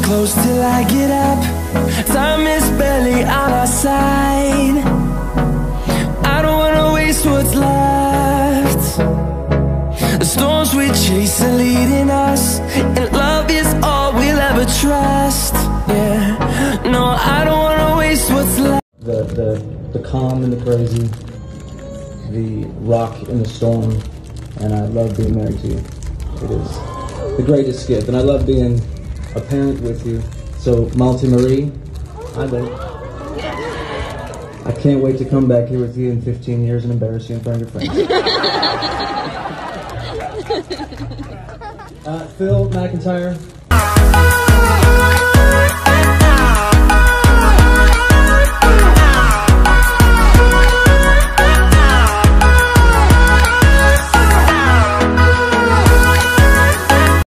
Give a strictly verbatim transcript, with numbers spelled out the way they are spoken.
close till I get up. Time is barely on our side. I don't wanna waste what's left. The storms we chase are leading us, and love is all we'll ever trust. Yeah, no, I don't wanna waste what's left. The, the, the calm and the crazy, the rock in the storm, and I love being married to you. It is the greatest gift, and I love being a parent with you. So, Maltie Marie, hi babe. I can't wait to come back here with you in fifteen years and embarrass you in front of your friends. uh, Phil McIntyre.